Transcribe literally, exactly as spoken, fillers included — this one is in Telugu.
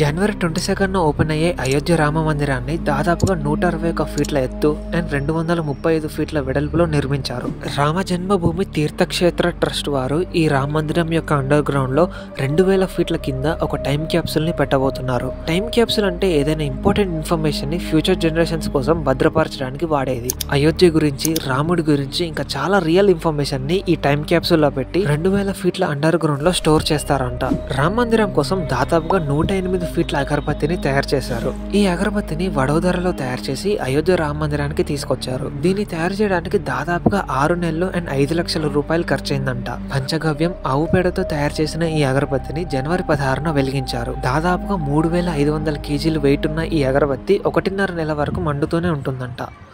జనవరి ట్వంటీ సెకండ్ ఓపెన్ అయ్యే అయోధ్య రామ మందిరాన్ని దాదాపుగా నూట అరవై ఒక ఫీట్ల ఎత్తు అండ్ రెండు వందల ముప్పై ఐదు ఫీట్ల వెడల్పులో నిర్మించారు. రామ జన్మభూమి తీర్థక్షేత్ర ట్రస్ట్ వారు ఈ రామ మందిరం యొక్క అండర్ గ్రౌండ్ లో రెండు వేల ఫీట్ల కింద ఒక టైం క్యాప్సూల్ ని పెట్టబోతున్నారు. టైం క్యాప్సూల్ అంటే ఏదైనా ఇంపార్టెంట్ ఇన్ఫర్మేషన్ ని ఫ్యూచర్ జనరేషన్స్ కోసం భద్రపరచడానికి వాడేది. అయోధ్య గురించి, రాముడి గురించి ఇంకా చాలా రియల్ ఇన్ఫర్మేషన్ ని ఈ టైం క్యాప్సూల్ లో పెట్టి రెండు వేల ఫీట్ల అండర్ గ్రౌండ్ లో స్టోర్ చేస్తారంట. రామ మందిరం కోసం దాదాపుగా నూట ఎనిమిది ఫీట్ల అగరబత్తిని తయారు చేశారు. ఈ అగరబత్తిని వడోదరలో తయారు చేసి అయోధ్య రామ మందిరానికి తీసుకొచ్చారు. దీన్ని తయారు చేయడానికి దాదాపుగా ఆరు నెలలు అండ్ ఐదు లక్షల రూపాయలు ఖర్చయిందంట. పంచగవ్యం, ఆవు పేడతో తయారు చేసిన ఈ అగరబత్తిని జనవరి పదహారున వెలిగించారు. దాదాపుగా మూడు వేల ఐదు వందల కేజీలు వెయిట్ ఉన్న ఈ అగరబత్తి ఒకటిన్నర నెల వరకు మండుతూనే ఉంటుందంట.